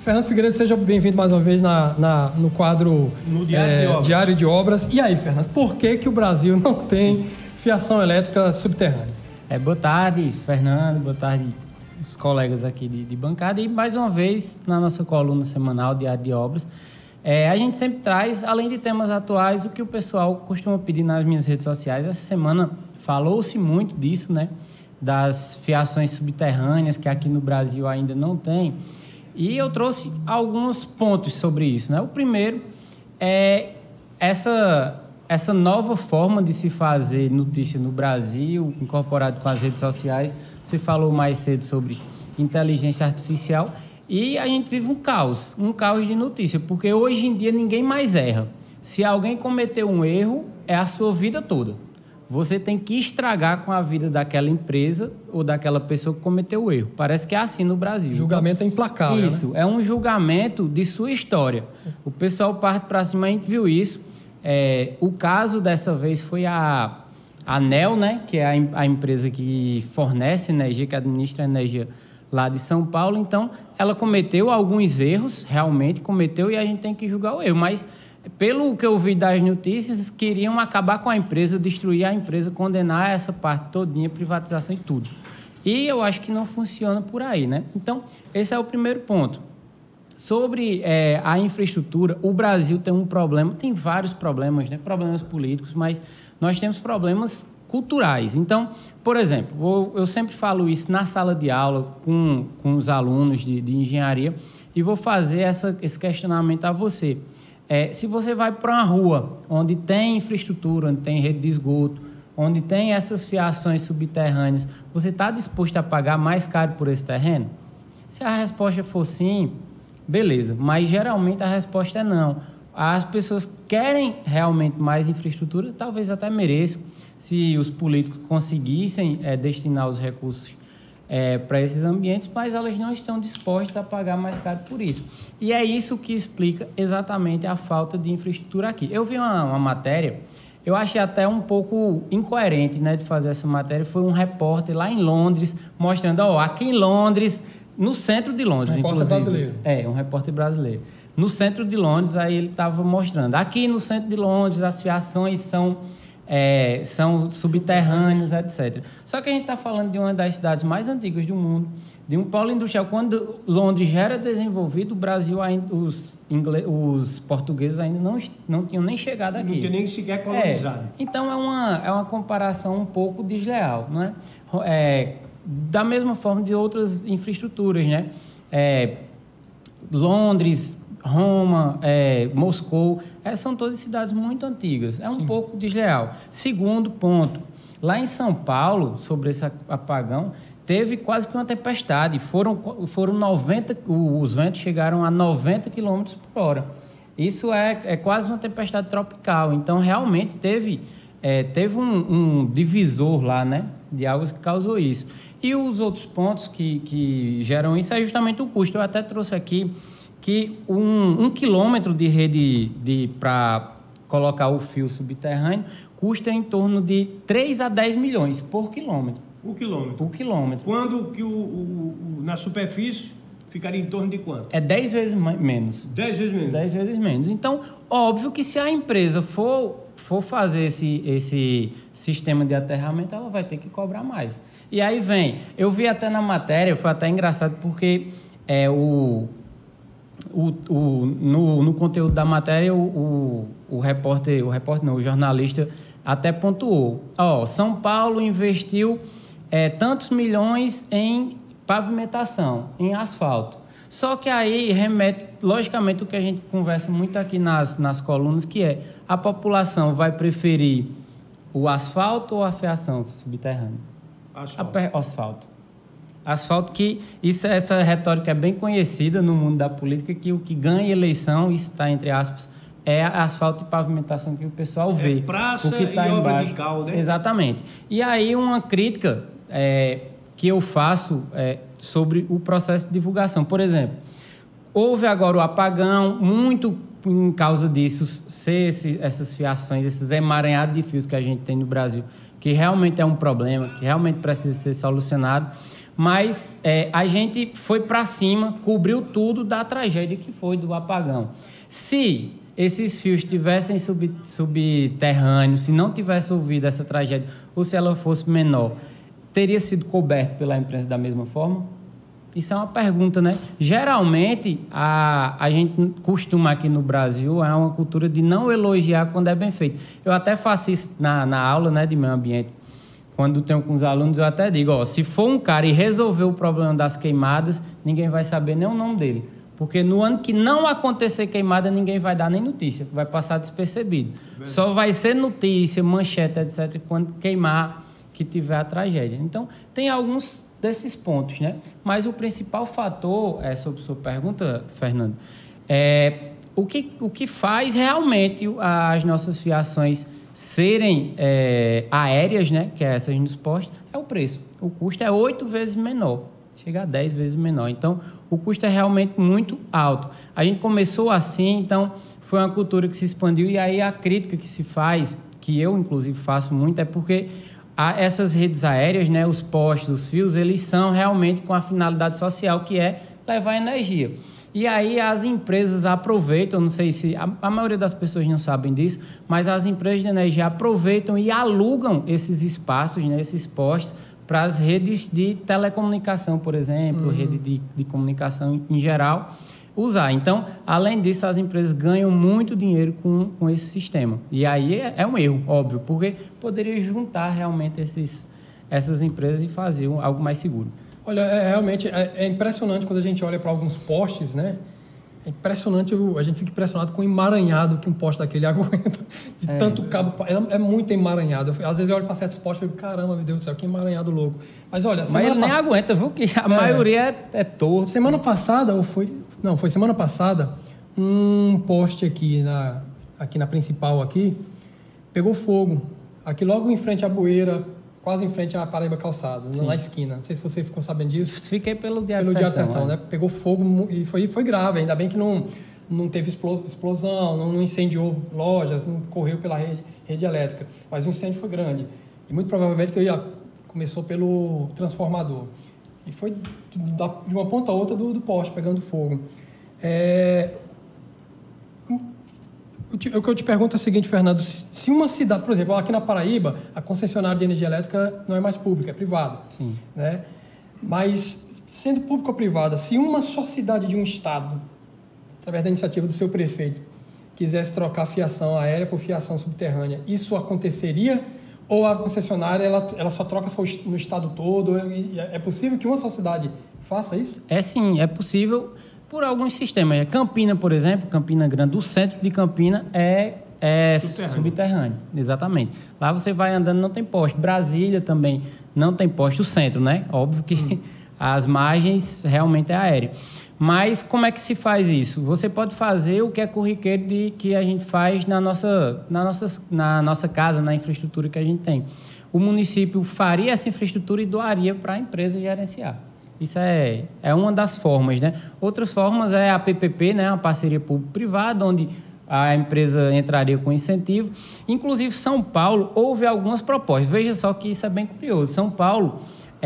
Fernando Figueiredo, seja bem-vindo mais uma vez no quadro Diário de Obras. E aí, Fernando, por que o Brasil não tem fiação elétrica subterrânea? Boa tarde, Fernando, boa tarde os colegas aqui de bancada. E mais uma vez, na nossa coluna semanal Diário de Obras, a gente sempre traz, além de temas atuais, o que o pessoal costuma pedir nas minhas redes sociais. Essa semana falou-se muito disso, né? Das fiações subterrâneas, que aqui no Brasil ainda não tem. E eu trouxe alguns pontos sobre isso, né? O primeiro é essa nova forma de se fazer notícia no Brasil, incorporado com as redes sociais. Você falou mais cedo sobre inteligência artificial e a gente vive um caos de notícia, porque hoje em dia ninguém mais erra. Se alguém cometeu um erro, é a sua vida toda. Você tem que estragar com a vida daquela empresa ou daquela pessoa que cometeu o erro. Parece que é assim no Brasil. Julgamento é implacável. Isso, né? É um julgamento de sua história. O pessoal parte para cima, a gente viu isso. O caso dessa vez foi a ANEEL, né, que é a empresa que fornece energia, que administra a energia lá de São Paulo. Então, ela cometeu alguns erros, realmente cometeu, e a gente tem que julgar o erro. Mas, pelo que eu vi das notícias, queriam acabar com a empresa, destruir a empresa, condenar essa parte todinha, privatização e tudo. E eu acho que não funciona por aí, né? Então, esse é o primeiro ponto. Sobre a infraestrutura, o Brasil tem um problema, tem vários problemas, né? Problemas políticos, mas nós temos problemas culturais. Então, por exemplo, eu sempre falo isso na sala de aula com os alunos de engenharia e vou fazer esse questionamento a você. Se você vai para uma rua onde tem infraestrutura, onde tem rede de esgoto, onde tem essas fiações subterrâneas, você está disposto a pagar mais caro por esse terreno? Se a resposta for sim, beleza, mas geralmente a resposta é não. As pessoas querem realmente mais infraestrutura, talvez até mereçam, se os políticos conseguissem destinar os recursos para esses ambientes, mas elas não estão dispostas a pagar mais caro por isso. E é isso que explica exatamente a falta de infraestrutura aqui. Eu vi uma matéria, eu achei até um pouco incoerente, né, de fazer essa matéria. Foi um repórter lá em Londres, mostrando, aqui em Londres, no centro de Londres, inclusive. Um repórter brasileiro. Um repórter brasileiro. No centro de Londres, aí ele estava mostrando. Aqui no centro de Londres, as fiações são subterrâneas, etc. Só que a gente está falando de uma das cidades mais antigas do mundo, de um polo industrial. Quando Londres já era desenvolvido, o Brasil, os portugueses ainda não tinham nem chegado aqui. Não tinha nem sequer colonizado. Então, é uma comparação um pouco desleal, não é? Da mesma forma de outras infraestruturas, né? Londres, Roma, Moscou, são todas cidades muito antigas. É um pouco desleal. Segundo ponto, lá em São Paulo, sobre esse apagão, teve quase que uma tempestade. Foram 90, os ventos chegaram a 90 km por hora. Isso é quase uma tempestade tropical. Então, realmente, teve um divisor lá, né, de águas que causou isso. E os outros pontos que geram isso é justamente o custo. Eu até trouxe aqui que um quilômetro de rede para colocar o fio subterrâneo custa em torno de 3 a 10 milhões por quilômetro. O quilômetro? O quilômetro. Quando que na superfície ficaria em torno de quanto? 10 vezes menos. 10 vezes menos? 10 vezes menos. Então, óbvio que se a empresa for fazer esse sistema de aterramento, ela vai ter que cobrar mais. E aí eu vi até na matéria, foi até engraçado, porque no conteúdo da matéria, o jornalista até pontuou. São Paulo investiu tantos milhões em pavimentação, em asfalto. Só que aí remete, logicamente, o que a gente conversa muito aqui nas colunas, que a população vai preferir o asfalto ou a fiação subterrânea? Asfalto. Asfalto, que essa retórica é bem conhecida no mundo da política, que o que ganha eleição, isso está entre aspas, é asfalto e pavimentação que o pessoal vê. Praça o que tá e embaixo. obra de cal, né? Exatamente. E aí uma crítica que eu faço sobre o processo de divulgação. Por exemplo, houve agora o apagão, muito em causa disso, essas fiações, esses emaranhados de fios que a gente tem no Brasil, que realmente é um problema, que realmente precisa ser solucionado. Mas a gente foi para cima, cobriu tudo da tragédia que foi do apagão. Se esses fios estivessem subterrâneos, se não tivesse ouvido essa tragédia, ou se ela fosse menor, teria sido coberto pela imprensa da mesma forma? Isso é uma pergunta, né? Geralmente, a gente costuma aqui no Brasil, é uma cultura de não elogiar quando é bem feito. Eu até faço isso na aula, né, de meio ambiente. Quando tenho com os alunos, eu até digo, se for um cara e resolver o problema das queimadas, ninguém vai saber nem o nome dele. Porque no ano que não acontecer queimada, ninguém vai dar nem notícia, vai passar despercebido. Só vai ser notícia, manchete, etc., quando queimar, que tiver a tragédia. Então, tem alguns desses pontos, né? Mas o principal fator, sobre a sua pergunta, Fernando, o que faz realmente as nossas fiações serem aéreas, né, que é essas nos postos, é o preço. O custo é 8 vezes menor, chega a 10 vezes menor. Então, o custo é realmente muito alto. A gente começou assim, então, foi uma cultura que se expandiu, e aí a crítica que se faz, que eu, inclusive, faço muito, é porque essas redes aéreas, né, os postes, os fios, eles são realmente com a finalidade social, que é levar energia. E aí as empresas aproveitam, não sei se a maioria das pessoas não sabem disso, mas as empresas de energia aproveitam e alugam esses espaços, né, esses postes, para as redes de telecomunicação, por exemplo, rede de comunicação em geral, usar. Então, além disso, as empresas ganham muito dinheiro com esse sistema. E aí é um erro, óbvio, porque poderia juntar realmente essas empresas e fazer algo mais seguro. Olha, realmente é impressionante quando a gente olha para alguns postes, né? É impressionante, a gente fica impressionado com o emaranhado que um poste daquele aguenta. De tanto cabo. É muito emaranhado. Às vezes eu olho para certos postes e digo, caramba, meu Deus do céu, que emaranhado louco. Mas olha... Mas ele nem aguenta, viu? Que a maioria é torto. Semana passada, foi semana passada, um poste aqui na principal aqui, pegou fogo. Aqui logo em frente à Bueira, quase em frente à Paraíba Calçados, na esquina. Não sei se você ficou sabendo disso. Fiquei pelo Diário Sertão, né? Pegou fogo e foi grave. Ainda bem que não teve explosão, não incendiou lojas, não correu pela rede elétrica. Mas o incêndio foi grande. E muito provavelmente começou pelo transformador. E foi de uma ponta a outra do poste, pegando fogo. O que eu te pergunto é o seguinte, Fernando, se uma cidade, por exemplo, aqui na Paraíba, a concessionária de energia elétrica não é mais pública, é privada. Sim. Né? Mas, sendo pública ou privada, se uma só cidade de um estado, através da iniciativa do seu prefeito, quisesse trocar a fiação aérea por fiação subterrânea, isso aconteceria? Ou a concessionária ela só troca se for no estado todo? É possível que uma só cidade faça isso? Sim, é possível por alguns sistemas. Campina, por exemplo, Campina Grande, o centro de Campina é subterrâneo. Exatamente. Lá você vai andando, não tem poste. Brasília também não tem poste. O centro, né? Óbvio que as margens realmente é aéreo. Mas como é que se faz isso? Você pode fazer o que é corriqueiro que a gente faz na nossa casa, na infraestrutura que a gente tem. O município faria essa infraestrutura e doaria para a empresa gerenciar. Isso é uma das formas, né? Outras formas é a PPP, né? A parceria público-privada, onde a empresa entraria com incentivo. Inclusive, São Paulo, houve algumas propostas. Veja só que isso é bem curioso. São Paulo,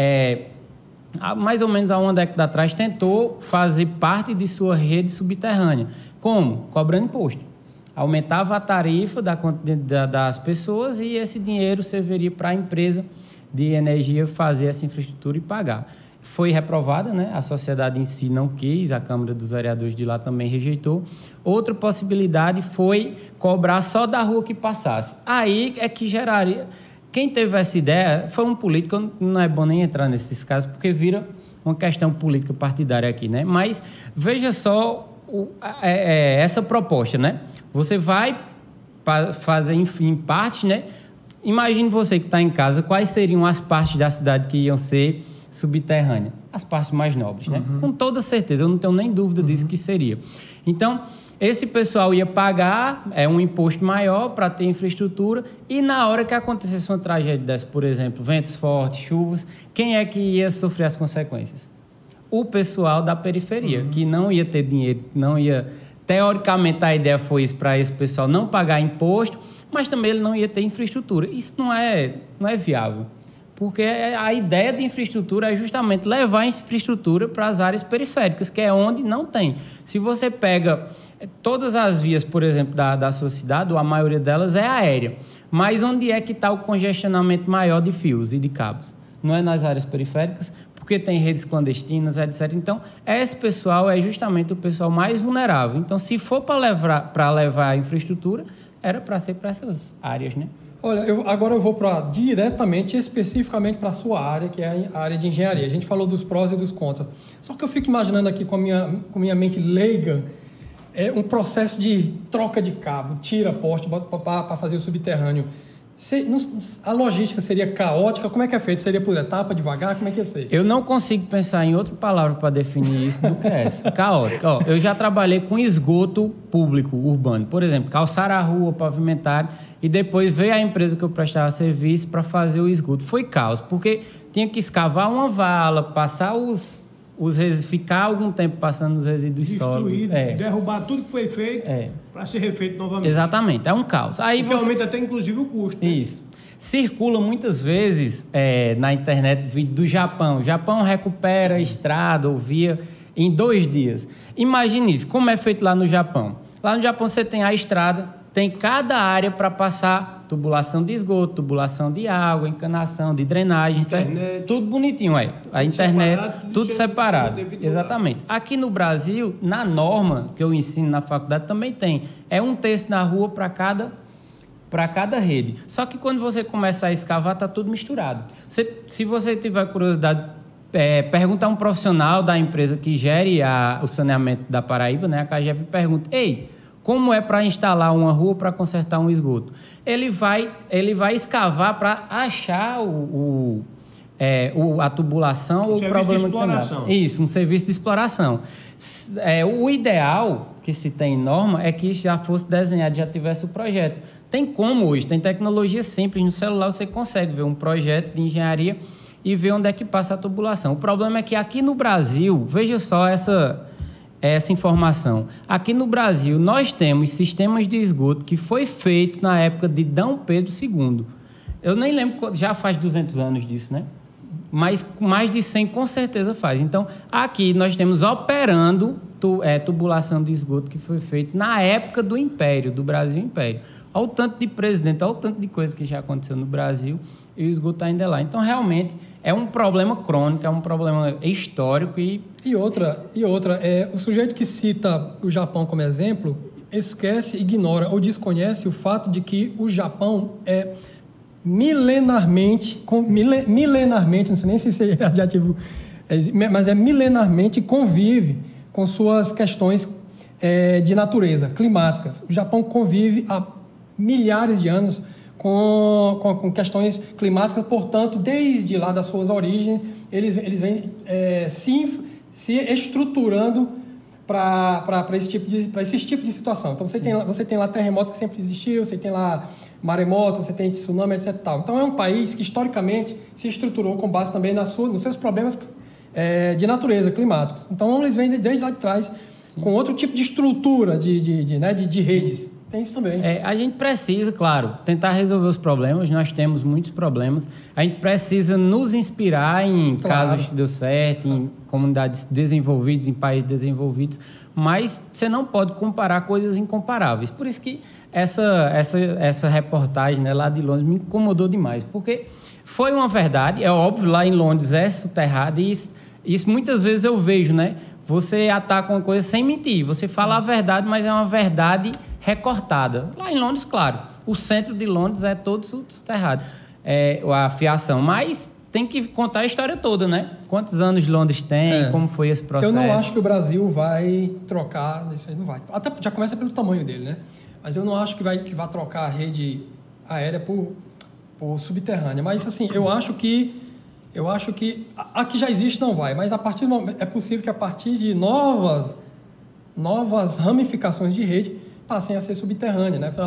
mais ou menos há uma década atrás, tentou fazer parte de sua rede subterrânea. Como? Cobrando imposto. Aumentava a tarifa das pessoas e esse dinheiro serviria para a empresa de energia fazer essa infraestrutura e pagar. Foi reprovada, né? A sociedade em si não quis, a Câmara dos Vereadores de lá também rejeitou. Outra possibilidade foi cobrar só da rua que passasse. Aí é que geraria... Quem teve essa ideia foi um político, não é bom nem entrar nesses casos, porque vira uma questão política partidária aqui, né? Mas veja só essa proposta, né? Você vai fazer em partes, né? Imagine você que está em casa, quais seriam as partes da cidade que iam ser subterrânea, as partes mais nobres, né? Com toda certeza, eu não tenho nem dúvida disso que seria. Então, esse pessoal ia pagar um imposto maior para ter infraestrutura e na hora que acontecesse uma tragédia dessa, por exemplo, ventos fortes, chuvas, quem é que ia sofrer as consequências? O pessoal da periferia, que não ia ter dinheiro, não ia... Teoricamente, a ideia foi isso, para esse pessoal não pagar imposto, mas também ele não ia ter infraestrutura. Isso não é viável. Porque a ideia de infraestrutura é justamente levar a infraestrutura para as áreas periféricas, que é onde não tem. Se você pega todas as vias, por exemplo, da sua cidade, ou a maioria delas é aérea, mas onde é que está o congestionamento maior de fios e de cabos? Não é nas áreas periféricas, porque tem redes clandestinas, etc. Então, esse pessoal é justamente o pessoal mais vulnerável. Então, se for para levar a infraestrutura, era para ser para essas áreas, né? Olha, agora eu vou diretamente, especificamente para a sua área, que é a área de engenharia. A gente falou dos prós e dos contras. Só que eu fico imaginando aqui com minha mente leiga, um processo de troca de cabo, tira poste, bota para fazer o subterrâneo. A logística seria caótica? Como é que é feito? Seria por etapa, devagar? Como é que ia ser? Eu não consigo pensar em outra palavra para definir isso do que essa. Caótica. Ó, eu já trabalhei com esgoto público urbano. Por exemplo, calçar a rua, pavimentar, e depois veio a empresa que eu prestava serviço para fazer o esgoto. Foi caos, porque tinha que escavar uma vala, passar ficar algum tempo passando os resíduos sólidos. Derrubar tudo que foi feito para ser refeito novamente. Exatamente, é um caos. Aí você aumenta até, inclusive, o custo. Né? Isso. Circula muitas vezes na internet vídeo do Japão. O Japão recupera a estrada ou via em 2 dias. Imagine isso, como é feito lá no Japão. Lá no Japão você tem a estrada, tem cada área para passar tubulação de esgoto, tubulação de água, encanação, de drenagem, certo? Tudo bonitinho, a internet, tudo separado. Exatamente. Aqui no Brasil, na norma que eu ensino na faculdade, também tem. É 1/3 na rua para cada rede. Só que quando você começa a escavar, está tudo misturado. Se você tiver curiosidade, pergunta a um profissional da empresa que gere o saneamento da Paraíba, né, a CAGEP, pergunta: ei, como é para instalar uma rua para consertar um esgoto? Ele vai escavar para achar a tubulação ou o problema de exploração. Isso, um serviço de exploração. O ideal que se tem em norma é que já fosse desenhado, já tivesse o projeto. Tem como hoje, tem tecnologia simples. No celular você consegue ver um projeto de engenharia e ver onde é que passa a tubulação. O problema é que aqui no Brasil, veja só essa informação. Aqui no Brasil, nós temos sistemas de esgoto que foi feito na época de D. Pedro II. Eu nem lembro, já faz 200 anos disso, né? Mas mais de 100 com certeza faz. Então, aqui nós temos operando tubulação de esgoto que foi feito na época do Império, do Brasil Império. Olha o tanto de presidente, olha o tanto de coisa que já aconteceu no Brasil e o esgoto ainda é lá. Então, realmente, é um problema crônico, é um problema histórico E outra, o sujeito que cita o Japão como exemplo esquece, ignora ou desconhece o fato de que o Japão é milenarmente, não sei nem se é adjetivo, mas milenarmente convive com suas questões de natureza, climáticas. O Japão convive há milhares de anos com questões climáticas, portanto, desde lá das suas origens, eles vêm se estruturando para esse tipo de situação. Então, você tem lá terremoto que sempre existiu, você tem lá maremoto, você tem tsunami, etc. Tal. Então, é um país que, historicamente, se estruturou com base também nos seus problemas de natureza, climáticos. Então, eles vêm desde lá de trás, com outro tipo de estrutura de redes. Tem isso também. A gente precisa, claro, tentar resolver os problemas. Nós temos muitos problemas. A gente precisa nos inspirar em casos que deu certo, em comunidades desenvolvidas, em países desenvolvidos. Mas você não pode comparar coisas incomparáveis. Por isso que essa reportagem, né, lá de Londres me incomodou demais. Porque foi uma verdade, é óbvio, lá em Londres é soterrado. E isso muitas vezes eu vejo, né? Você ataca uma coisa sem mentir. Você fala a verdade, mas é uma verdade recortada. Lá em Londres, claro, o centro de Londres é todo soterrado, a fiação, mas tem que contar a história toda, né? Quantos anos Londres tem, como foi esse processo. Eu não acho que o Brasil vai trocar, isso aí não vai. Até já começa pelo tamanho dele, né? Mas eu não acho que vai trocar a rede aérea por subterrânea. Mas, assim, eu acho que a que já existe não vai, mas é possível que a partir de novas ramificações de rede passem a ser subterrânea, né?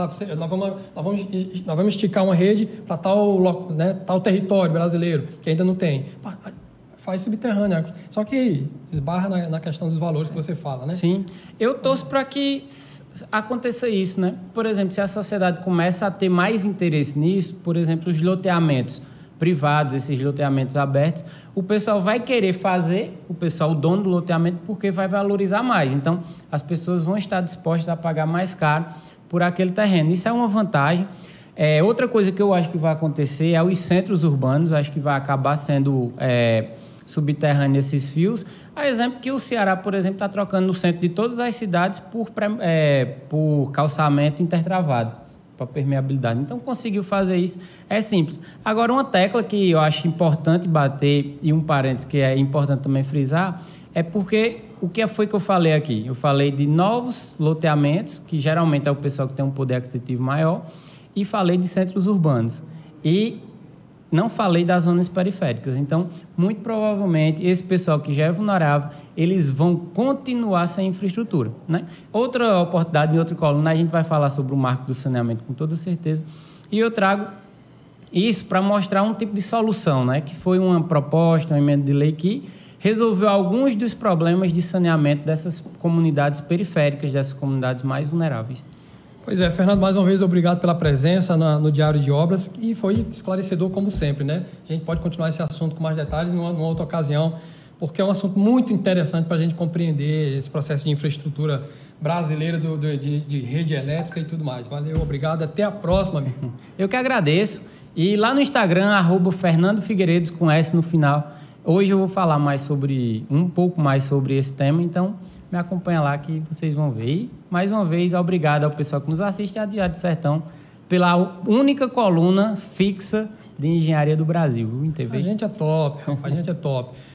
Nós vamos esticar uma rede para tal território brasileiro que ainda não tem. Faz subterrânea, só que esbarra na questão dos valores que você fala, né? Sim, eu torço para que aconteça isso, né? Por exemplo, se a sociedade começa a ter mais interesse nisso, por exemplo, os loteamentos privados, esses loteamentos abertos, o pessoal vai querer fazer, o dono do loteamento, porque vai valorizar mais. Então, as pessoas vão estar dispostas a pagar mais caro por aquele terreno. Isso é uma vantagem. Outra coisa que eu acho que vai acontecer é os centros urbanos, acho que vai acabar sendo subterrâneo esses fios. A exemplo que o Ceará, por exemplo, está trocando no centro de todas as cidades por calçamento intertravado, para permeabilidade. Então, conseguiu fazer isso, é simples. Agora, uma tecla que eu acho importante bater, e um parênteses que é importante também frisar, é porque o que foi que eu falei aqui? Eu falei de novos loteamentos, que geralmente é o pessoal que tem um poder aquisitivo maior, e falei de centros urbanos. E não falei das zonas periféricas. Então, muito provavelmente, esse pessoal que já é vulnerável, eles vão continuar sem infraestrutura, né? Outra oportunidade, em outra coluna, a gente vai falar sobre o marco do saneamento, com toda certeza. E eu trago isso para mostrar um tipo de solução, né? Que foi uma proposta, uma emenda de lei que resolveu alguns dos problemas de saneamento dessas comunidades periféricas, dessas comunidades mais vulneráveis. Pois é, Fernando, mais uma vez, obrigado pela presença no Diário de Obras, e foi esclarecedor como sempre, né? A gente pode continuar esse assunto com mais detalhes numa outra ocasião, porque é um assunto muito interessante para a gente compreender esse processo de infraestrutura brasileira de rede elétrica e tudo mais. Valeu, obrigado, até a próxima, amigo. Eu que agradeço. E lá no Instagram, @Fernando Figueiredos, com S no final. Hoje eu vou falar um pouco mais sobre esse tema, então me acompanha lá que vocês vão ver. E, mais uma vez, obrigado ao pessoal que nos assiste a Diário do Sertão pela única coluna fixa de engenharia do Brasil, em TV. A gente é top, a gente é top.